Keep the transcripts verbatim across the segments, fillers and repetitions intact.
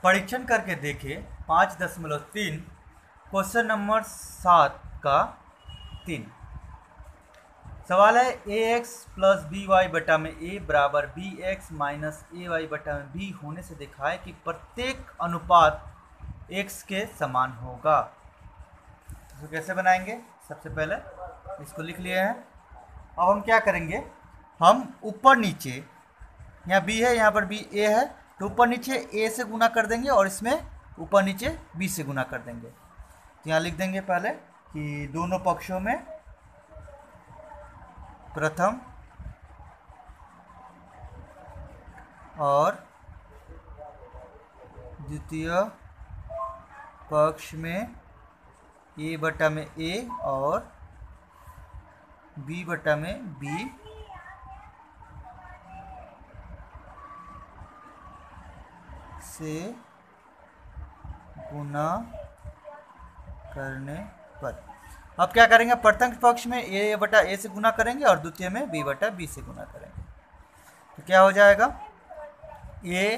परीक्षण करके देखें पाँच दशमलव तीन क्वेश्चन नंबर सात का तीन सवाल है A X plus B Y बटा में ए बराबर B X minus A Y बटा में बी होने से दिखाए कि प्रत्येक अनुपात एक्स के समान होगा। तो कैसे बनाएंगे? सबसे पहले इसको लिख लिए हैं। अब हम क्या करेंगे, हम ऊपर नीचे, यहाँ बी है यहाँ पर बी ए है, तो ऊपर नीचे ए से गुना कर देंगे और इसमें ऊपर नीचे बी से गुना कर देंगे। तो यहाँ लिख देंगे पहले कि दोनों पक्षों में प्रथम और द्वितीय पक्ष में ए बटा में ए और बी बटा में बी से गुना करने पर। अब क्या करेंगे, प्रथम पक्ष में ए बटा ए से गुना करेंगे और द्वितीय में बी बटा बी से गुना करेंगे। तो क्या हो जाएगा, ए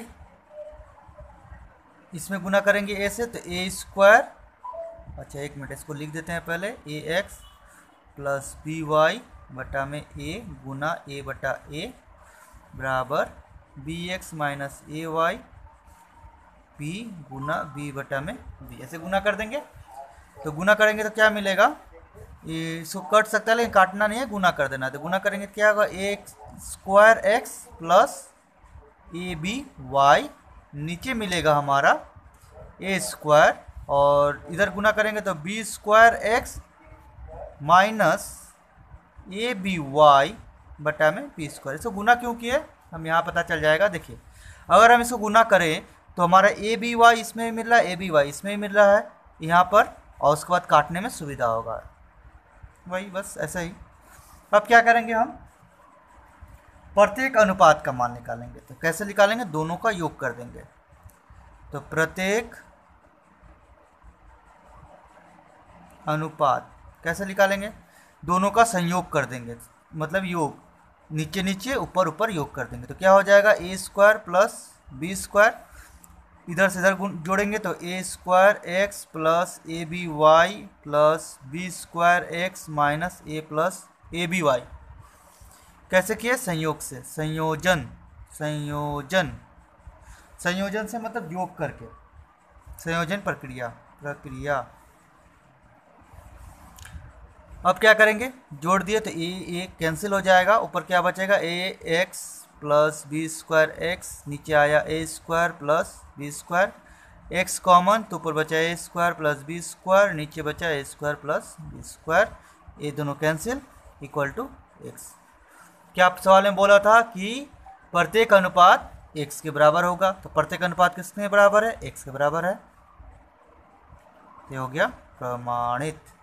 इसमें गुना करेंगे ए से तो ए स्क्वायर, अच्छा एक मिनट इसको लिख देते हैं पहले, A X plus B Y बटा में ए गुना ए बटा ए बराबर B X minus A Y B गुना बी बटा में बी, ऐसे गुना कर देंगे। तो गुना करेंगे तो क्या मिलेगा, ये इसको कट सकता है लेकिन काटना नहीं है, गुना कर देना है। तो गुना करेंगे तो क्या होगा, A square X plus A B Y, नीचे मिलेगा हमारा ए स्क्वायर, और इधर गुना करेंगे तो B square X minus A B Y बटा में बी स्क्वायर। इसको गुना क्यों किए हम यहाँ पता चल जाएगा। देखिए अगर हम इसको गुना करें तो हमारा ए बी वाई इसमें मिल रहा है, ए बी वाई इसमें मिल रहा है यहाँ पर, और उसके बाद काटने में सुविधा होगा, वही बस ऐसा ही। अब क्या करेंगे, हम प्रत्येक अनुपात का मान निकालेंगे। तो कैसे निकालेंगे, दोनों का योग कर देंगे। तो प्रत्येक अनुपात कैसे निकालेंगे, दोनों का संयोग कर देंगे, मतलब योग, नीचे नीचे ऊपर ऊपर योग कर देंगे। तो क्या हो जाएगा, A square plus B square, इधर से इधर जोड़ेंगे तो A square X plus A B Y plus B square X minus A plus A B Y. कैसे किए, संयोग से, संयोजन, संयोजन संयोजन से मतलब योग करके, संयोजन प्रक्रिया प्रक्रिया अब क्या करेंगे, जोड़ दिए तो ए ए कैंसिल हो जाएगा, ऊपर क्या बचेगा, A X plus B square X, नीचे आया A square plus B square, X common तो ऊपर बचा A square plus B square, नीचे बचा A square plus B square, ये दोनों कैंसिल इक्वल टू एक्स। क्या आप सवाल में बोला था कि प्रत्येक अनुपात एक्स के बराबर होगा, तो प्रत्येक अनुपात किसके बराबर है, एक्स के बराबर है। ये हो गया प्रमाणित।